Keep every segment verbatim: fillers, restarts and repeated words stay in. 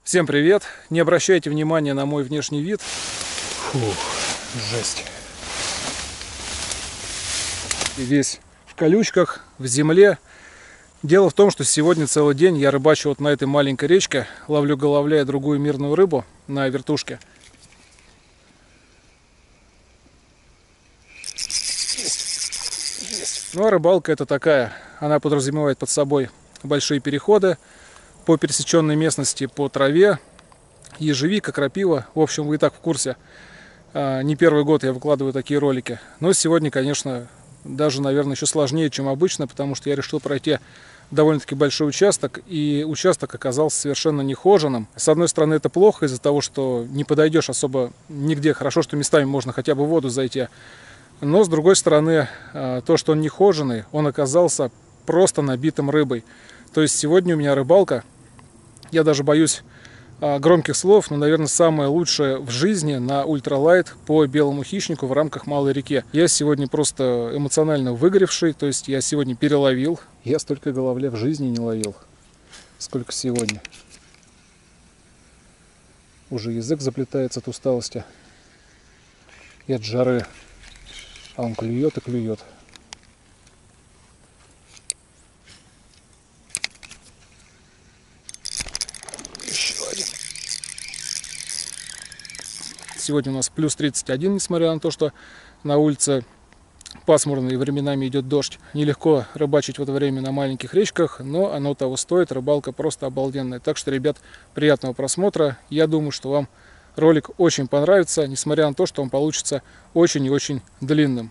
Всем привет! Не обращайте внимания на мой внешний вид. Фух, жесть. И весь в колючках, в земле. Дело в том, что сегодня целый день я рыбачу вот на этой маленькой речке, ловлю головля и другую мирную рыбу на вертушке. Есть. Есть. Ну а рыбалка это такая, она подразумевает под собой большие переходы по пересеченной местности, по траве, ежевика, крапива. В общем, вы и так в курсе. Не первый год я выкладываю такие ролики. Но сегодня, конечно, даже, наверное, еще сложнее, чем обычно, потому что я решил пройти довольно-таки большой участок, и участок оказался совершенно нехоженным. С одной стороны, это плохо из-за того, что не подойдешь особо нигде. Хорошо, что местами можно хотя бы в воду зайти. Но, с другой стороны, то, что он нехоженный, он оказался просто набитым рыбой. То есть сегодня у меня рыбалка, я даже боюсь громких слов, но, наверное, самое лучшее в жизни на ультралайт по белому хищнику в рамках малой реки. Я сегодня просто эмоционально выгоревший, то есть я сегодня переловил. Я столько головля в жизни не ловил, сколько сегодня. Уже язык заплетается от усталости и от жары, а он клюет и клюет. Сегодня у нас плюс тридцать один, несмотря на то, что на улице пасмурно и временами идет дождь. Нелегко рыбачить в это время на маленьких речках, но оно того стоит. Рыбалка просто обалденная. Так что, ребят, приятного просмотра. Я думаю, что вам ролик очень понравится, несмотря на то, что он получится очень и очень длинным.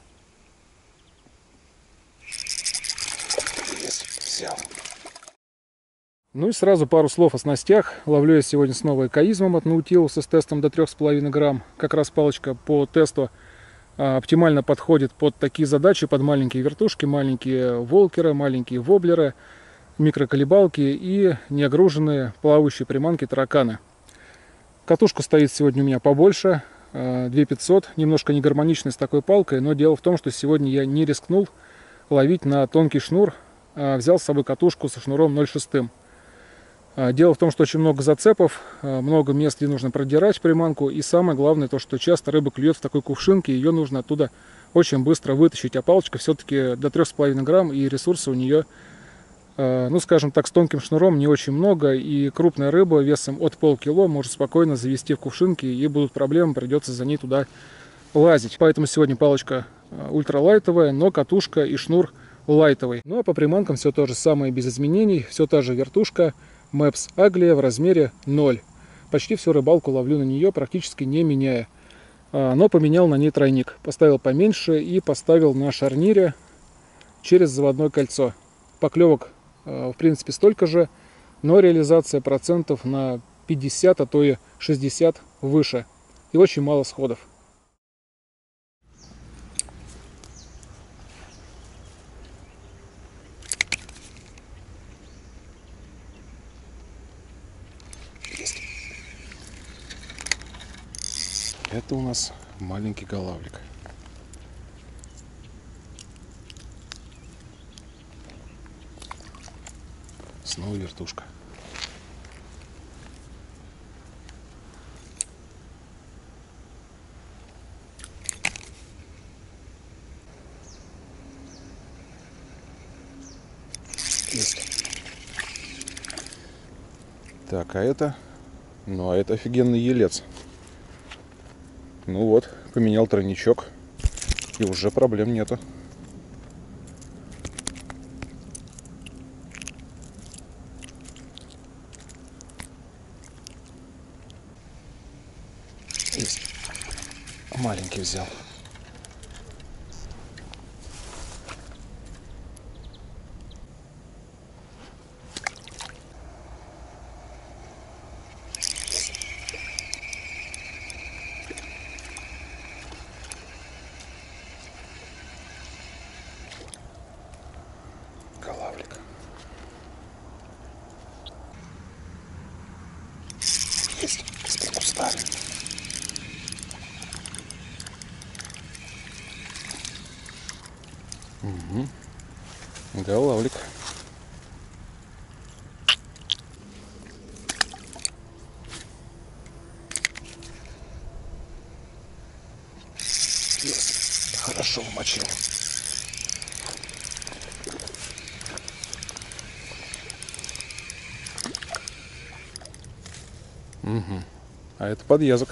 Ну и сразу пару слов о снастях. Ловлю я сегодня снова экоизмом от Наутилуса с тестом до трёх с половиной грамм. Как раз палочка по тесту а, оптимально подходит под такие задачи, под маленькие вертушки, маленькие волкеры, маленькие воблеры, микроколебалки и неогруженные плавающие приманки тараканы. Катушка стоит сегодня у меня побольше, две тысячи пятьсот, немножко не гармоничная с такой палкой, но дело в том, что сегодня я не рискнул ловить на тонкий шнур, а взял с собой катушку со шнуром ноль шесть. Дело в том, что очень много зацепов, много мест, где нужно продирать приманку. И самое главное, то, что часто рыба клюет в такой кувшинке, ее нужно оттуда очень быстро вытащить. А палочка все-таки до трёх с половиной грамм, и ресурса у нее, ну скажем так, с тонким шнуром не очень много. И крупная рыба весом от полкило может спокойно завести в кувшинке, и будут проблемы, придется за ней туда лазить. Поэтому сегодня палочка ультралайтовая, но катушка и шнур лайтовый. Ну а по приманкам все то же самое без изменений, все та же вертушка Мэпс Аглия в размере ноль. Почти всю рыбалку ловлю на нее, практически не меняя. Но поменял на ней тройник. Поставил поменьше и поставил на шарнире через заводное кольцо. Поклевок, в принципе, столько же, но реализация процентов на пятьдесят, а то и шестьдесят выше. И очень мало сходов. Это у нас маленький голавлик. Снова вертушка. Есть. Так, а это? Ну, а это офигенный елец. Ну вот, поменял тройничок, и уже проблем нету. Есть. Маленький взял. Голавлик. Есть из-под куста. Угу. Голавлик. хорошо умочил. Угу. А это подъязок.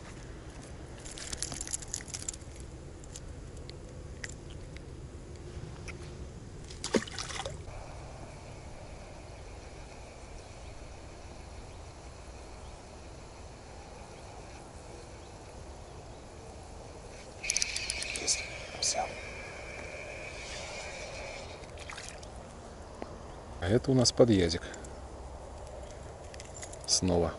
Взял. А это у нас подъязик. Снова.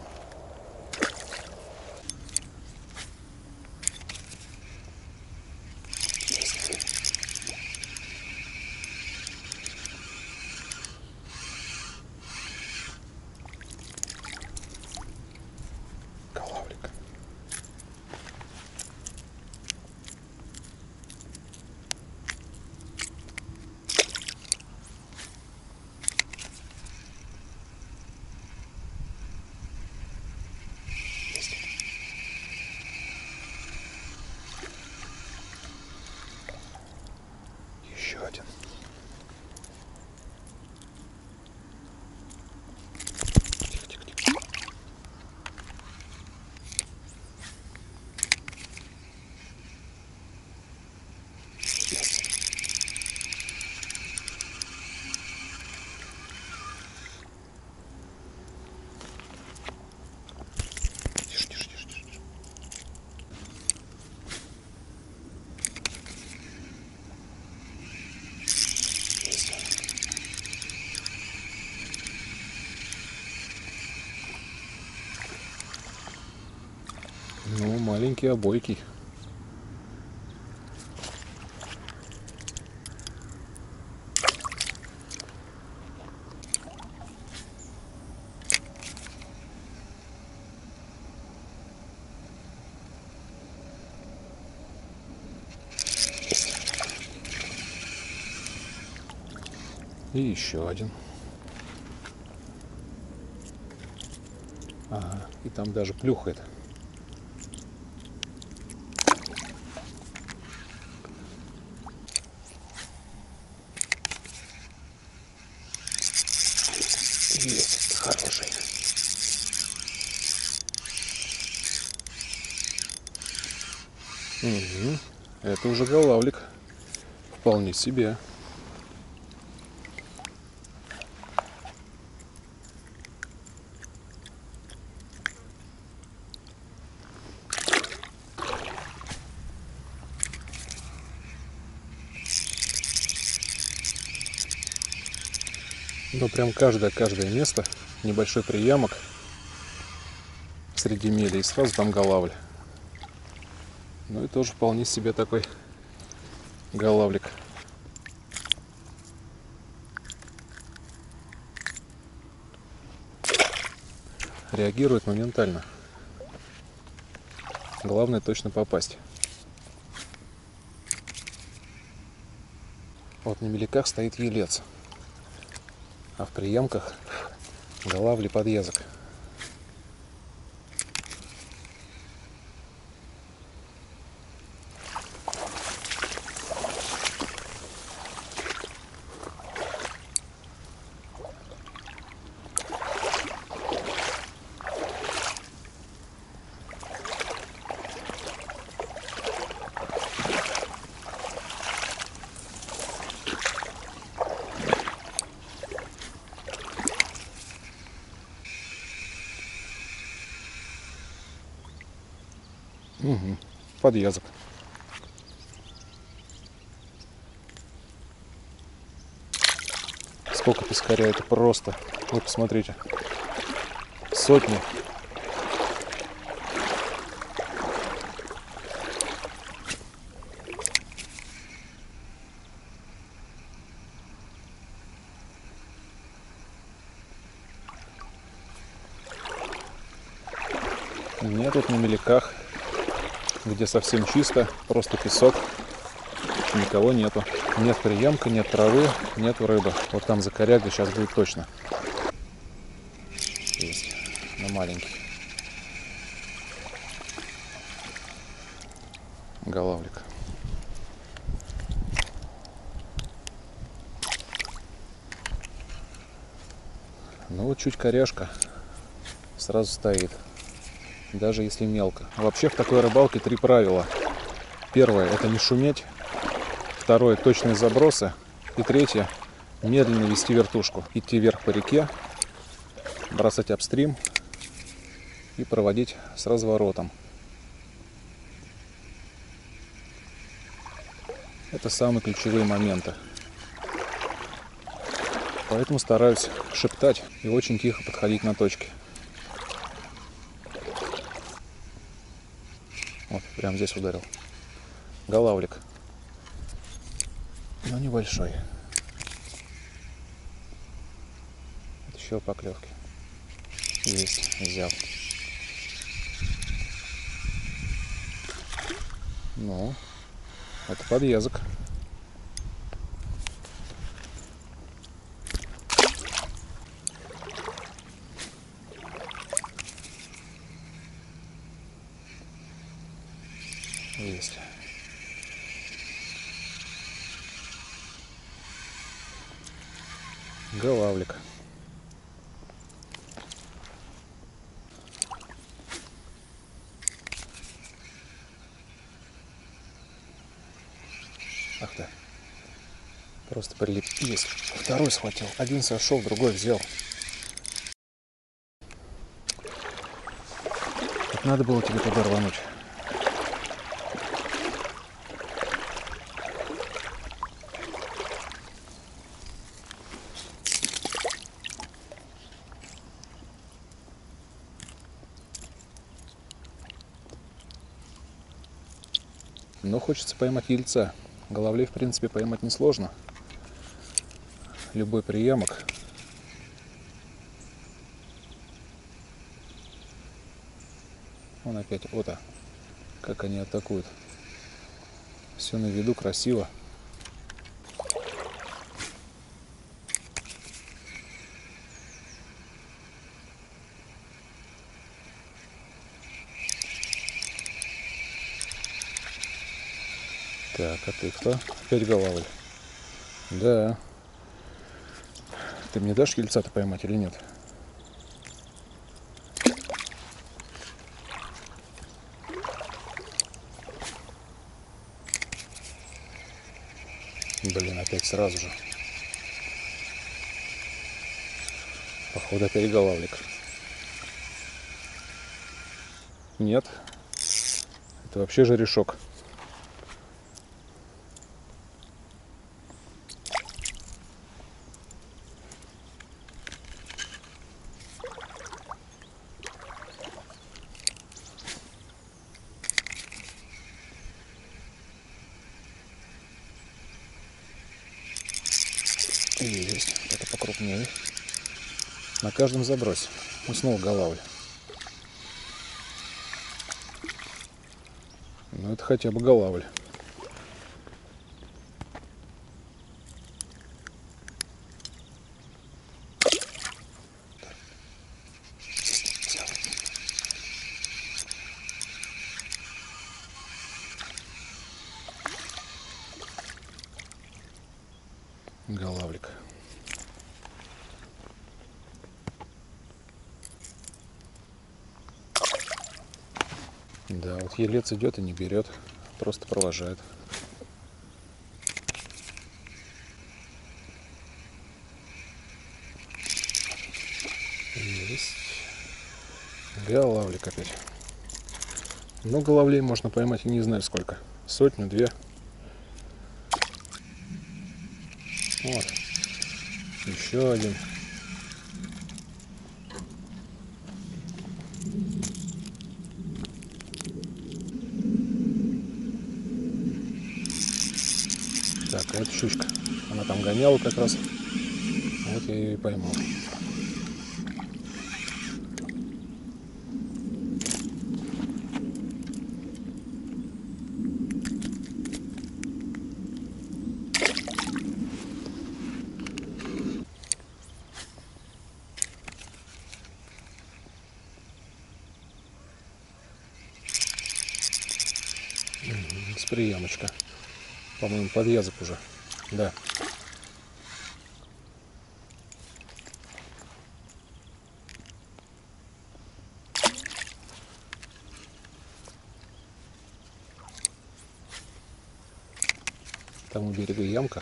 Голавлик. Еще один. Тихо, тихо, тихо. Тише, тише, тише, тише. Ну, маленький, а бойкий. И еще один. Ага, и там даже плюхает. Есть, хороший. Угу. Это уже голавлик. Вполне себе. Ну, прям каждое-каждое место, небольшой приямок среди мели, и сразу там голавль. Ну и тоже вполне себе такой голавлик. Реагирует моментально. Главное точно попасть. Вот на меляках стоит елец, а в приемках голавли подъязок. Угу. Подъязок. Сколько пескаря, это просто. Вы посмотрите. Сотни. Нет, тут на меляках, где совсем чисто, просто песок, никого нету. Нет приемка, нет травы, нет рыбы. Вот там за корягой сейчас будет точно. Есть, но маленький. Голавлик. Ну вот чуть коряшка сразу стоит, даже если мелко. Вообще в такой рыбалке три правила. Первое — это не шуметь. Второе — точные забросы. И третье — медленно вести вертушку. Идти вверх по реке, бросать апстрим и проводить с разворотом. Это самые ключевые моменты. Поэтому стараюсь шептать и очень тихо подходить на точки. Вот, прямо здесь ударил. Голавлик. Но небольшой. Вот еще поклевки. Есть, взял. Ну, это подъязок. Есть. Голавлик. Ах ты. Просто прилип. Есть. Второй схватил. Один сошел, другой взял. Так надо было тебе туда рвануть. Но хочется поймать ельца. Головлей, в принципе, поймать несложно. Любой приемок. Вон опять, вот, а, как они атакуют. Все на виду, красиво. Так, а ты кто? Опять голавль. Да. Ты мне дашь ельца-то поймать или нет? Блин, опять сразу же. Походу опять голавлик. Нет. Это вообще жерешок. Есть, это покрупнее. На каждом забросе. Ну, снова голавль. Ну, это хотя бы голавль. Голавлик. Да, вот елец идет и не берет, просто провожает. Есть. Голавлик опять. Но головлей можно поймать, не знаю сколько. Сотню, две. Вот. Еще один. Так, а это щучка. Она там гоняла как раз. Вот я ее и поймал. С приемочка. По-моему, подъязок уже. Да. тому берегу ямка.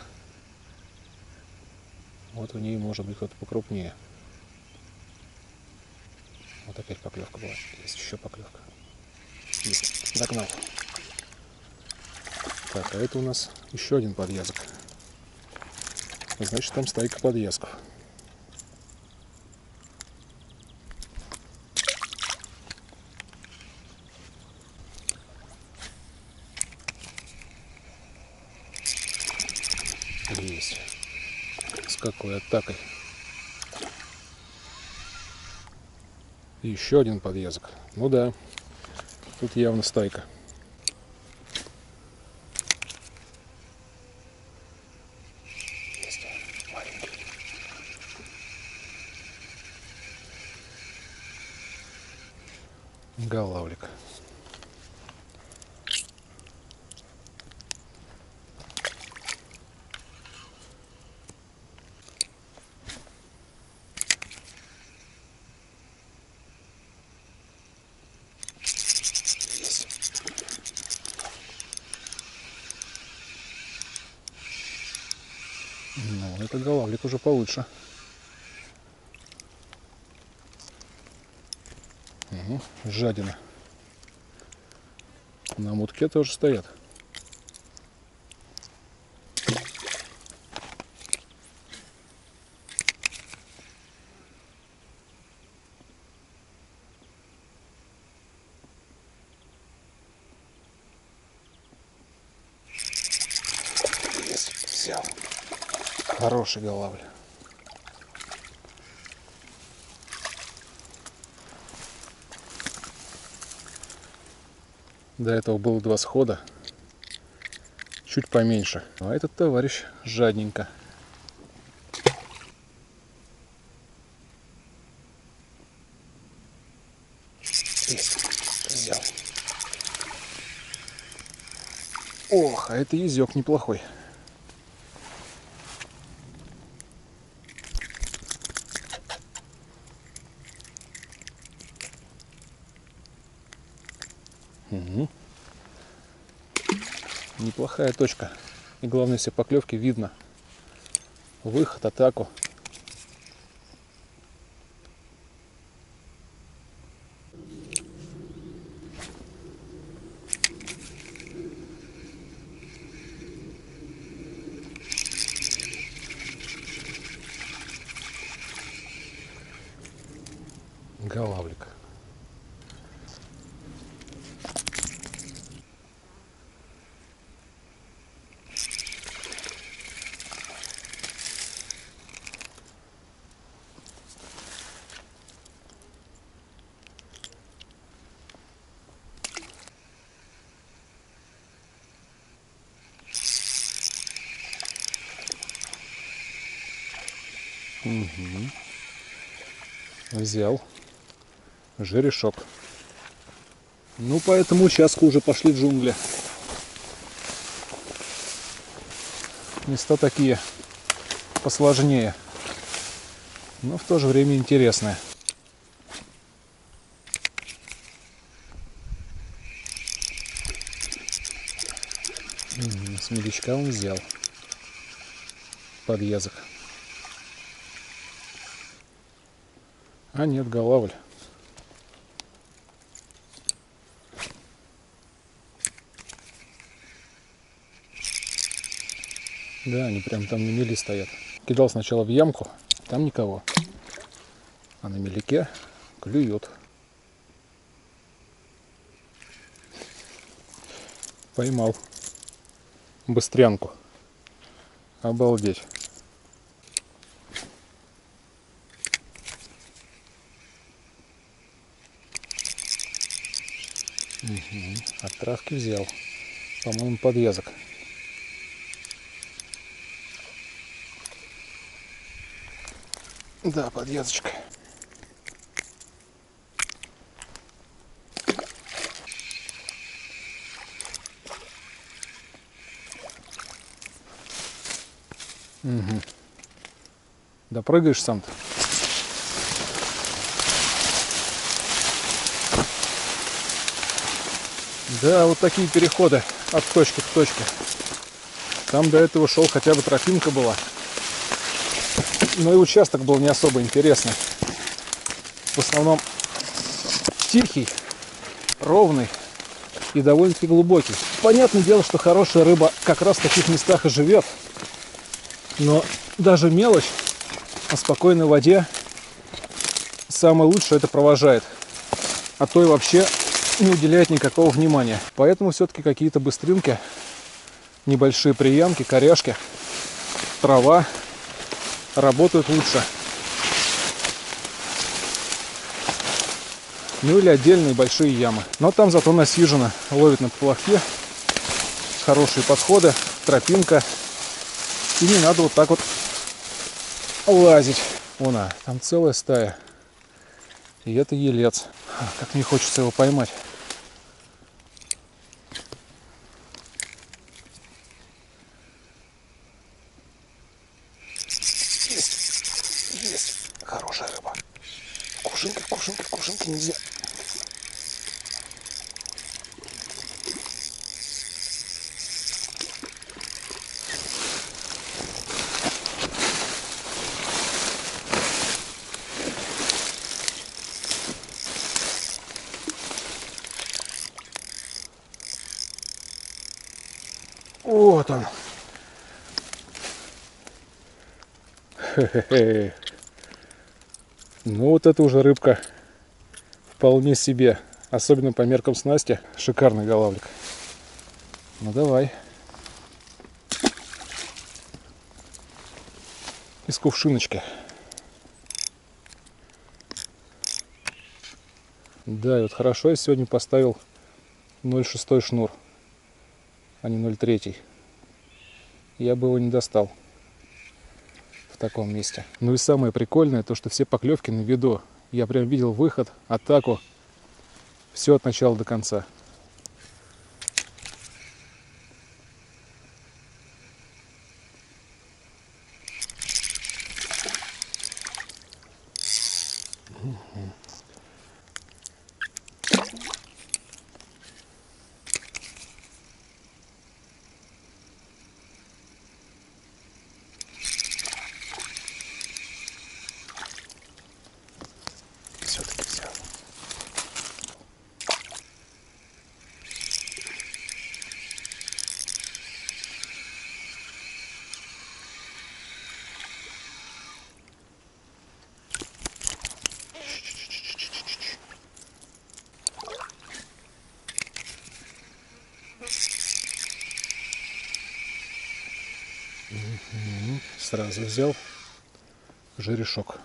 Вот в ней может быть кто-то покрупнее. Вот опять поклевка была. Есть еще поклевка. Есть. Догнал. Так, а это у нас еще один подъязок. Значит, там стайка подъязков. Есть. С какой атакой. И еще один подъязок. Ну да, тут явно стайка. Есть. Маленький. Голавлик. Ну, это голавлик уже получше. Угу, жадина. На мутке тоже стоят. Есть, взял. Хороший голавль. До этого было два схода, чуть поменьше. А этот товарищ жадненько. Есть, взял. Ох, а это язёк неплохой. Угу. Неплохая точка. И главное, все поклевки видно. Выход, атаку. Голавлик. Угу. Взял жерешок. Ну, по этому участку уже пошли джунгли. Места такие посложнее, но в то же время интересные. Угу. С медичка он взял подъязок. А нет, голавль. Да, они прям там на мели стоят. Кидал сначала в ямку, там никого. А на меляке клюет. Поймал быстрянку. Обалдеть. Угу. От травки взял. По-моему, подъязок. Да, подъязочка. Угу. Допрыгаешь сам-то? Да, вот такие переходы от точки к точке. Там до этого шел хотя бы тропинка была. Но и участок был не особо интересный. В основном тихий, ровный и довольно-таки глубокий. Понятное дело, что хорошая рыба как раз в таких местах и живет. Но даже мелочь на спокойной воде самое лучшее это провожает. А то и вообще не уделяет никакого внимания. Поэтому все-таки какие-то быстринки, небольшие приямки, коряшки, трава работают лучше. Ну или отдельные большие ямы. Но там зато насижено, ловит на поплавке, хорошие подходы, тропинка. И не надо вот так вот лазить. Вон, а, там целая стая. И это елец. А, как мне хочется его поймать. Есть. Есть. Хорошая рыба. Кувшинка, кувшинка, кувшинка нельзя. Вот он. Хе-хе-хе. Ну вот это уже рыбка вполне себе. Особенно по меркам снасти. Шикарный голавлик. Ну давай. Из кувшиночки. Да, и вот хорошо я сегодня поставил ноль шесть шнур, а не ноль три. Я бы его не достал в таком месте. Ну и самое прикольное, то что все поклевки на виду. Я прям видел выход, атаку. Все от начала до конца. Все-таки взял. Сразу взял жерешок.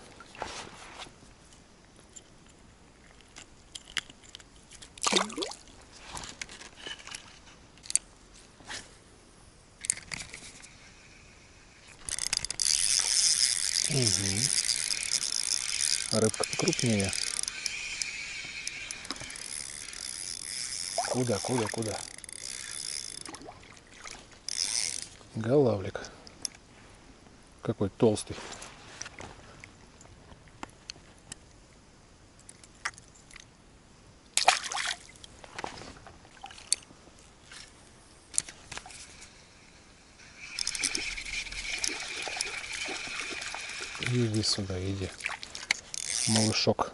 Угу. А рыбка покрупнее. Куда, куда, куда? Голавлик. Какой толстый. Иди сюда, иди, малышок.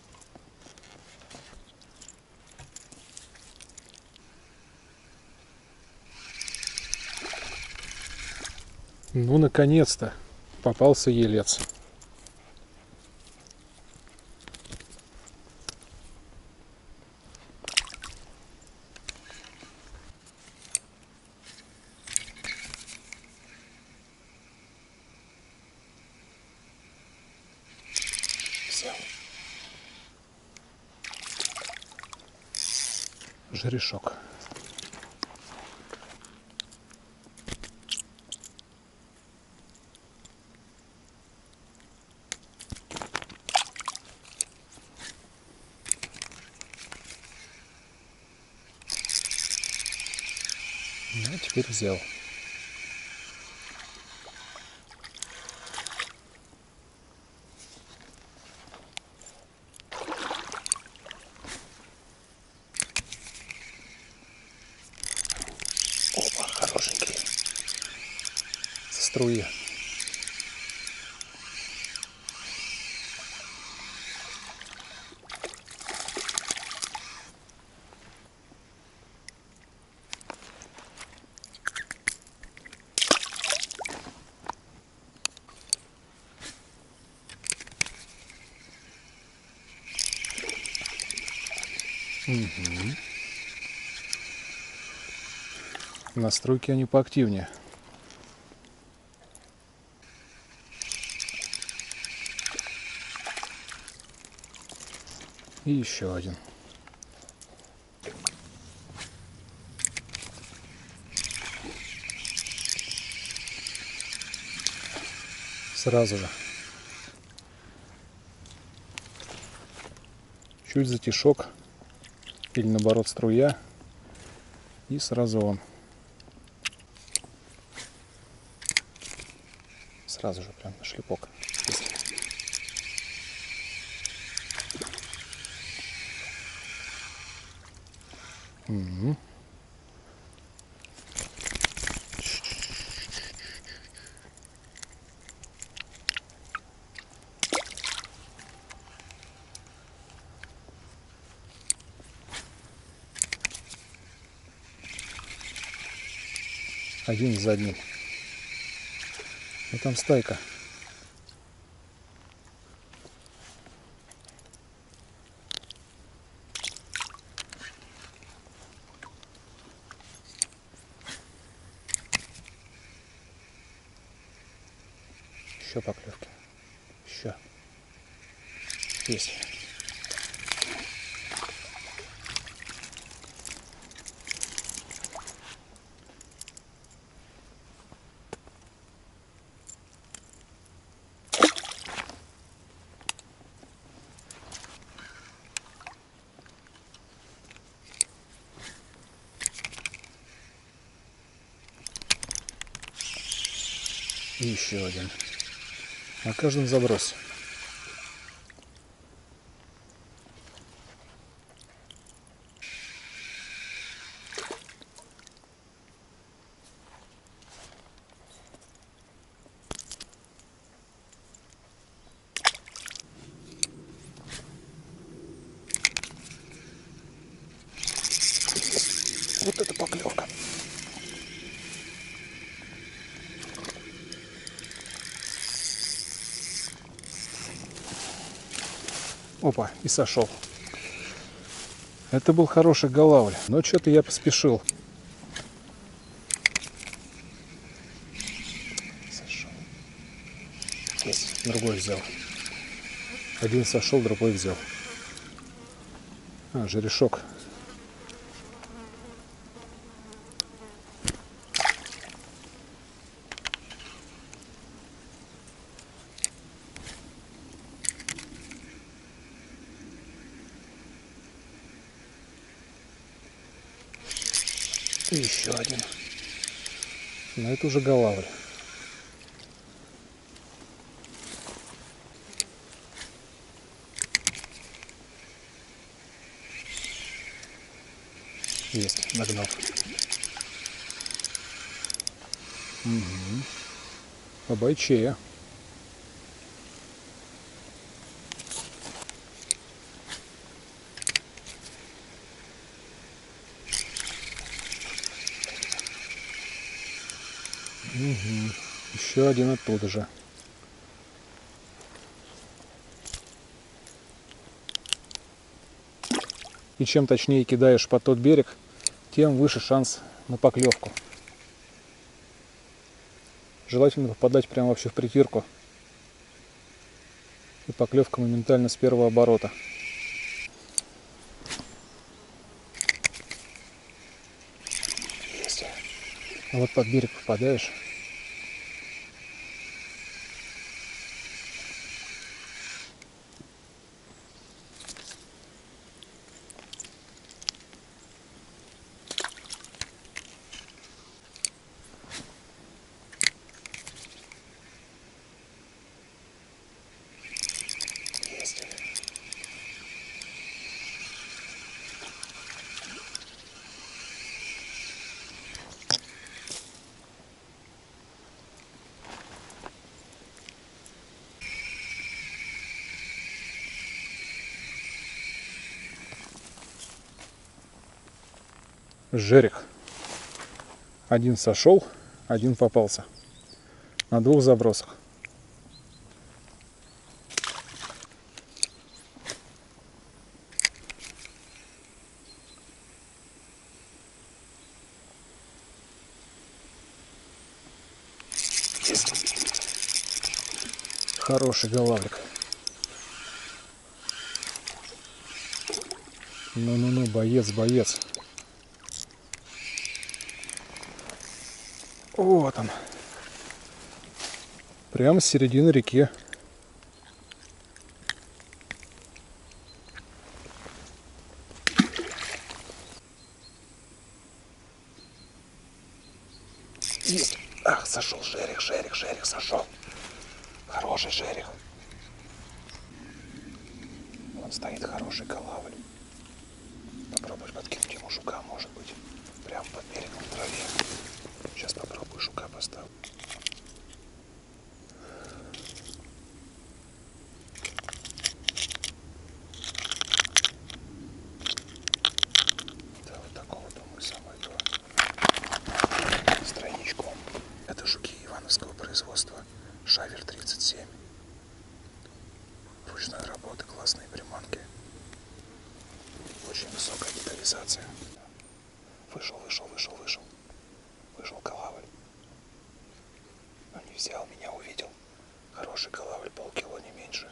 Ну, наконец-то попался елец. Взял. Жерешок. Ну, теперь взял. Опа, хорошенький. струи. Угу. Настройки они поактивнее. И еще один. Сразу же. Чуть затишок. Или наоборот струя. И сразу он. Сразу же прям на шлепок. Угу. Один за одним. Ну там стайка. Еще поклевки. Еще. Есть. И еще один. На каждом забросе. Вот это поклевка. Опа, и сошел. Это был хороший голавль, но что-то я поспешил. Сошел. Есть, другой взял. Один сошел, другой взял. А, жерешок. И еще один. Но это уже голавль. Есть, нагнал. Угу. Побойчее. Угу. Еще один оттуда же. И чем точнее кидаешь под тот берег, тем выше шанс на поклевку. Желательно попадать прямо вообще в притирку. И поклевка моментально с первого оборота. Есть. А вот под берег попадаешь. жерех. Один сошел, один попался. На двух забросах. Есть. Хороший голавлик. Ну-ну-ну, боец, боец. Вот он. Прямо с середины реки. Есть. Ах, сошел жерех, жерех, жерех, сошел. Хороший жерех. Он стоит, хороший голавль. Попробуешь подкинуть ему жука, может быть. Прямо под берегом в траве. Сейчас попробую жука поставить. Да, вот такого, думаю, самое то. Страничку. Это жуки ивановского производства. Шавер тридцать семь. Ручной работы, классные приманки. Очень высокая детализация. Вышел, вышел, вышел, вышел. Вышел голавль. Но не взял, меня увидел. Хороший голавль, полкило, не меньше.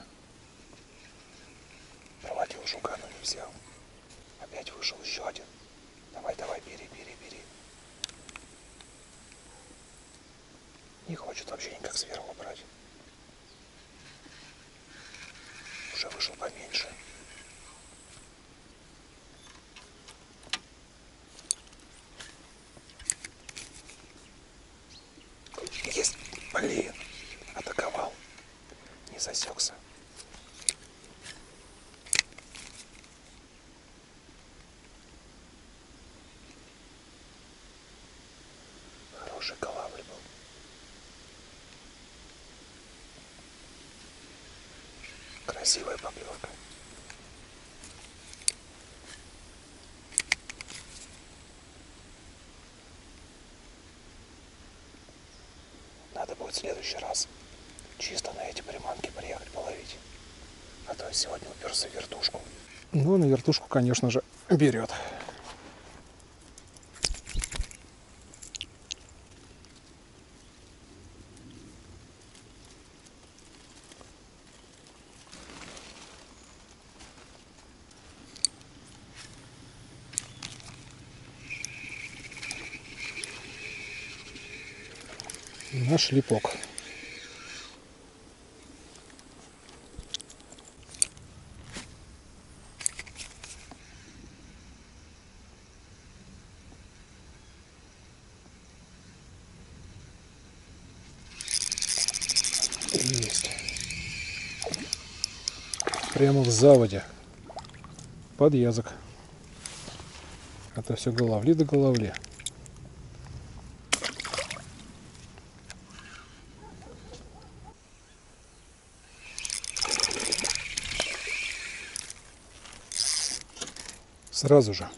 Проводил жука, но не взял. Опять вышел еще один. Давай, давай, бери, бери, бери. Не хочет вообще никак сверху брать. Уже вышел поменьше. Есть! Блин! Атаковал. Не засекся. Хороший голавль был. Красивая поклевка. Надо будет в следующий раз чисто на эти приманки приехать половить. А то сегодня уперся в вертушку. Ну, на вертушку, конечно же, берет. На шлепок. Есть. Прямо в заводе. Под язык. А то все головли да головли. Сразу же.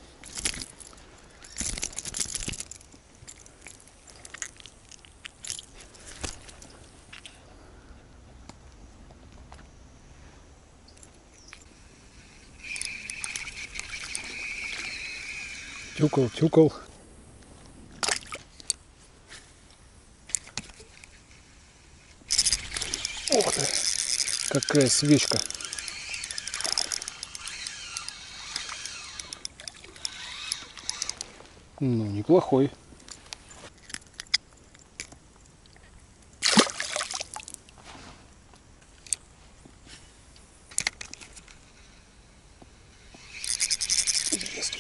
Тюкал, тюкал. Ух ты, какая свечка. Ну, неплохой. Есть.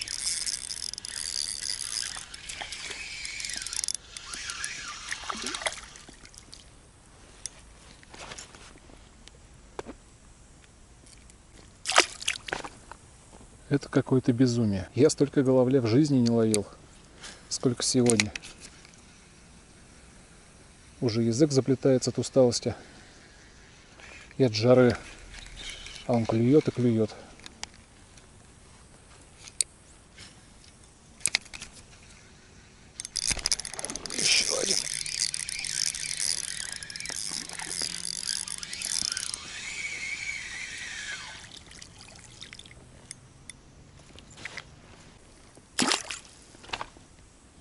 Это какое-то безумие. Я столько головля в жизни не ловил, сколько сегодня. Уже язык заплетается от усталости и от жары. А он клюет и клюет.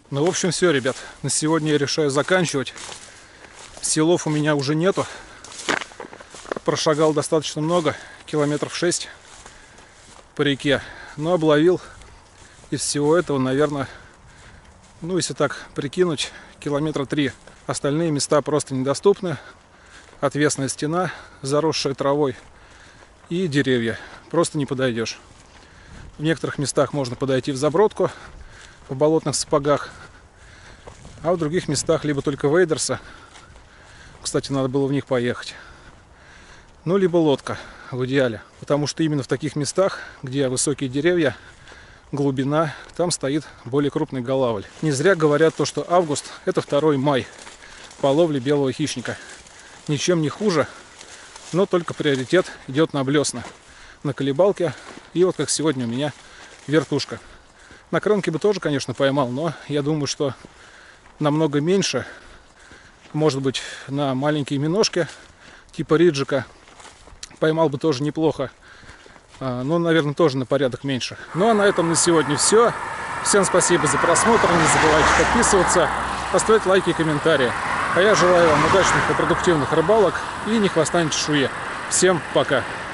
Ну, в общем, все, ребят. На сегодня я решаю заканчивать. Силов у меня уже нету. Прошагал достаточно много, километров шесть по реке. Но обловил из всего этого, наверное, ну, если так прикинуть, километра три. Остальные места просто недоступны. Отвесная стена, заросшая травой, и деревья. Просто не подойдешь. В некоторых местах можно подойти в забродку, в болотных сапогах, а в других местах либо только вейдерса. Кстати, надо было в них поехать. Ну, либо лодка в идеале. Потому что именно в таких местах, где высокие деревья, глубина, там стоит более крупный голавль. Не зря говорят то, что август — это второй май по ловле белого хищника. Ничем не хуже, но только приоритет идет на блесна, на колебалке. И вот как сегодня у меня вертушка. На кромке бы тоже, конечно, поймал, но я думаю, что намного меньше. Может быть, на маленькие миножки типа риджика поймал бы тоже неплохо. Но, наверное, тоже на порядок меньше. Ну а на этом на сегодня все. Всем спасибо за просмотр. Не забывайте подписываться, оставлять лайки и комментарии. А я желаю вам удачных и продуктивных рыбалок и ни хвоста, ни чешуи. Всем пока!